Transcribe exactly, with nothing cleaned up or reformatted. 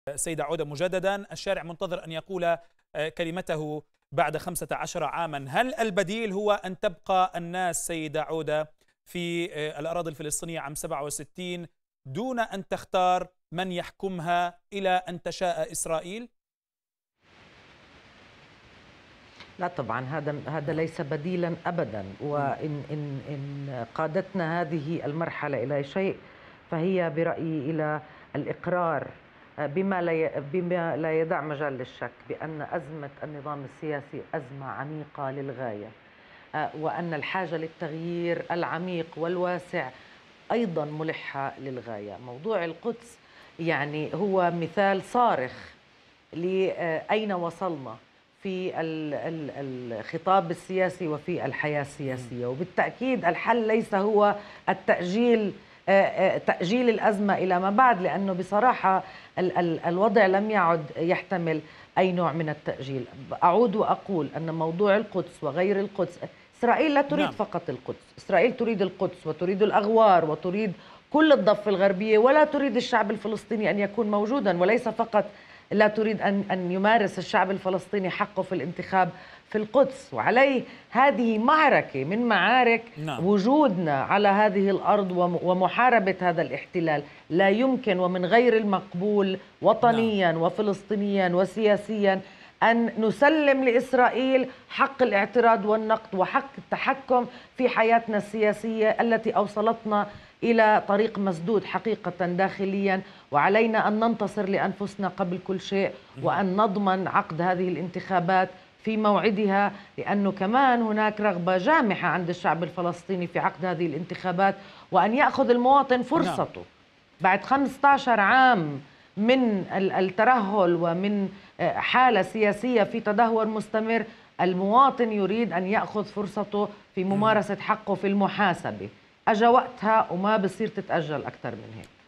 السيدة عودة مجددا. الشارع منتظر أن يقول كلمته بعد خمسة عشر عاما. هل البديل هو أن تبقى الناس سيدة عودة في الأراضي الفلسطينية عام سبعة وستين دون أن تختار من يحكمها إلى أن تشاء إسرائيل؟ لا طبعا، هذا هذا ليس بديلا ابدا. وان ان ان قادتنا هذه المرحله الى شيء فهي برايي الى الاقرار بما لا بما لا يدع مجال للشك بان ازمه النظام السياسي ازمه عميقه للغايه، وان الحاجه للتغيير العميق والواسع ايضا ملحه للغايه. موضوع القدس يعني هو مثال صارخ لاين وصلنا في الخطاب السياسي وفي الحياة السياسية. وبالتأكيد الحل ليس هو التأجيل تأجيل الأزمة إلى ما بعد، لأنه بصراحة الوضع لم يعد يحتمل أي نوع من التأجيل. أعود وأقول أن موضوع القدس وغير القدس، إسرائيل لا تريد نعم. فقط القدس، إسرائيل تريد القدس وتريد الأغوار وتريد كل الضفة الغربية، ولا تريد الشعب الفلسطيني أن يكون موجودا. وليس فقط لا تريد أن أن يمارس الشعب الفلسطيني حقه في الانتخاب في القدس. وعليه هذه معركة من معارك نعم. وجودنا على هذه الأرض ومحاربة هذا الاحتلال. لا يمكن ومن غير المقبول وطنيا نعم. وفلسطينيا وسياسيا أن نسلم لإسرائيل حق الاعتراض والنقد وحق التحكم في حياتنا السياسية التي أوصلتنا إلى طريق مسدود حقيقة داخليا. وعلينا أن ننتصر لأنفسنا قبل كل شيء، وأن نضمن عقد هذه الانتخابات في موعدها، لأنه كمان هناك رغبة جامحة عند الشعب الفلسطيني في عقد هذه الانتخابات، وأن يأخذ المواطن فرصته بعد خمسة عشر عام من الترهل ومن حالة سياسية في تدهور مستمر. المواطن يريد أن يأخذ فرصته في ممارسة حقه في المحاسبة. أجا وقتها وما بصير تتأجل أكثر من هيك.